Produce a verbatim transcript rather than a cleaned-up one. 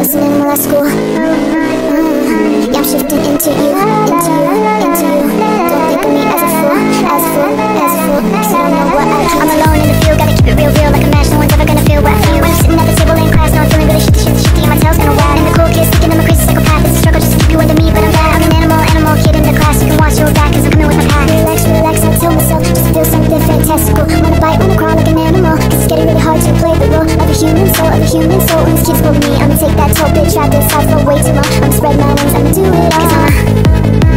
was an animal at school. mm. Yeah, I'm shifting into you, into you, into you. Don't think of me as a fool, as a fool, as a fool, cause you don't know what I do. I'm alone in the field, gotta keep it real, real. Like a match, no one's ever gonna feel what I feel. When I'm sitting at the table in class, no, I'm feeling really shitty, shitty, shitty, and my tail's gonna wag. And the cool kids thinking I'm a crazy psychopath. It's a struggle just to keep you under me, but I'm bad. I'm an animal, animal kid in the class. You can watch your back, cause I'm coming with my pack. Relax, relax, I tell myself, just feel something fantastical. Wanna bite, wanna crawl like an animal, cause it's getting really hard to play the role of a human soul, of a human soul. When this kid's bullying me, I'ma take that toll, bitch. I've been south for way too long. I'ma spread my wings, I'ma do it all. Cause I'm a